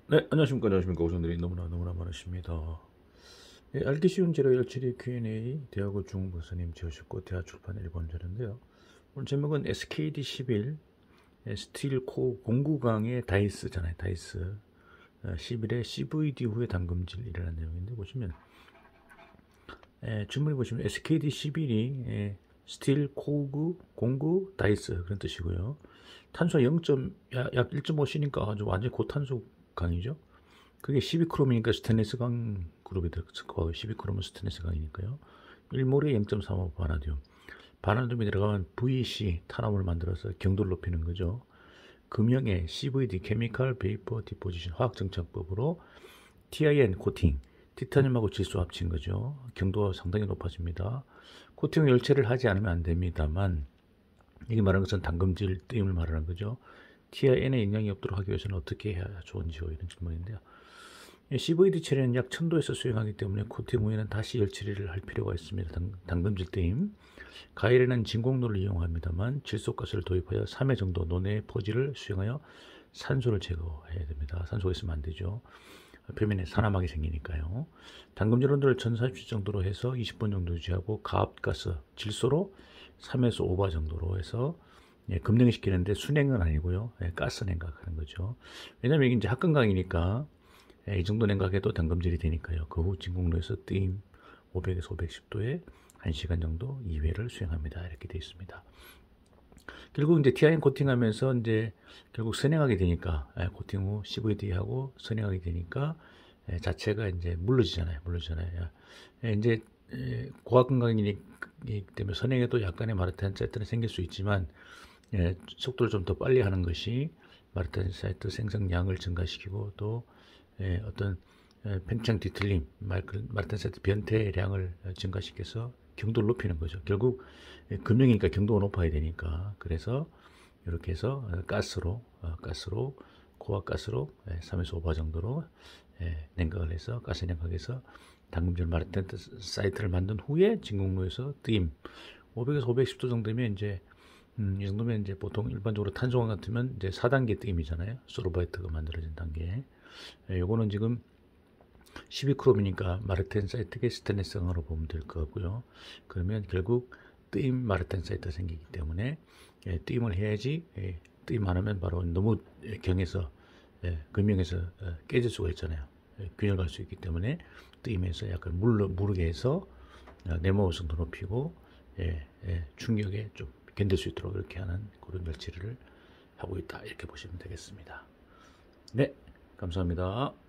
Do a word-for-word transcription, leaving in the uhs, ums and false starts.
네, 안녕하십니까. 안녕하십니까. 고정들이 너무나 너무나 많으십니다. 예, 알기 쉬운 재료 열처리 큐 앤 에이 대학원 중부선님 지으셨고 대학 출판 일본 자료인데요. 오늘 제목은 에스케이디 십일 스틸 코 공구강의 다이스잖아요. 다이스 십일의 씨브이디 후에 담금질이라는 내용인데 보시면 예, 주문해 보시면 에스케이디 십일이 예, 스틸 코구 공구 다이스 그런 뜻이고요. 탄소 영. 약 일 점 오 씨니까 아주 완전 고탄소 강이죠. 그게 십이 크롬이니까 스테인리스 강 그룹이 들어가고 십이 크롬은 스테인리스 강이니까요. 일 몰에 영 점 삼오 바나듐. 바나듐이 들어가면 브이씨 탄화물을 만들어서 경도를 높이는 거죠. 금형의 씨브이디 케미컬 베이퍼 디포지션 화학정착법으로 티아이엔 코팅 티타늄하고 질소 합친 거죠. 경도가 상당히 높아집니다. 코팅 열체를 하지 않으면 안 됩니다만 이게 말하는 것은 담금질 뜨임을 말하는 거죠. 티아이엔에 영향이 없도록 하기 위해서는 어떻게 해야 좋은지요? 이런 질문인데요. 씨브이디 처리는 약 천 도에서 수행하기 때문에 코팅 후에는 다시 열처리를 할 필요가 있습니다. 담금질 뜨임. 가열에는 진공로를 이용합니다만 질소가스를 도입하여 삼 회 정도 논의 포지를 수행하여 산소를 제거해야 됩니다. 산소가 있으면 안 되죠. 표면에 산화막이 생기니까요. 담금질 온도를 천사십 도 정도로 해서 이십 분 정도 유지하고 가압가스 질소로 삼에서 오 바 정도로 해서 예, 급냉을 시키는데 순행은 아니고요. 예, 가스 냉각하는 거죠. 왜냐면 이게 이제 합금강이니까 예, 이 정도 냉각해도 담금질이 되니까요. 그 후 진공로에서 뜨임 오백에서 오백십 도에 한 시간 정도 이 회를 수행합니다. 이렇게 되어 있습니다. 결국 이제 티아이엔 코팅하면서 이제 결국 선행하게 되니까 예, 코팅 후 씨브이디하고 선행하게 되니까 예, 자체가 이제 물러지잖아요. 물러지잖아요. 예, 이제 예, 고압금강이기 때문에 선행에도 약간의 마르텐사이트는 생길 수 있지만 예, 속도를 좀 더 빨리 하는 것이 마르텐사이트 생성량을 증가시키고 또 예, 어떤 예, 팽창 뒤틀림, 마르텐사이트 변태량을 증가시켜서 경도를 높이는 거죠. 결국 예, 금형이니까 경도가 높아야 되니까 그래서 이렇게 해서 가스로 어, 가스로 고압가스로 예, 삼에서 오 바 정도로 예, 냉각을 해서 가스 냉각해서 담금질 마르텐사이트를 만든 후에 진공로에서 뜨임 오백에서 오백십 도 정도면 이제 음, 이 정도면 이제 보통 일반적으로 탄소강 같으면 이제 사 단계 뜨임이잖아요. 소르바이트가 만들어진 단계. 예, 요거는 지금 십이 크롬이니까 마르텐사이트계 스테인리스강으로 보면 될 것 같고요. 그러면 결국 뜨임 마르텐사이트가 생기기 때문에 예, 뜨임을 해야지 예, 뜨임 안 하면 바로 너무 경해서 예, 금형에서 예, 깨질 수가 있잖아요. 예, 균열 갈 수 있기 때문에 뜨임에서 약간 물, 무르게 해서 어, 내모성도 높이고 예, 예, 충격에 좀 견딜 수 있도록 이렇게 하는 그런 열처리를 하고 있다. 이렇게 보시면 되겠습니다. 네, 감사합니다.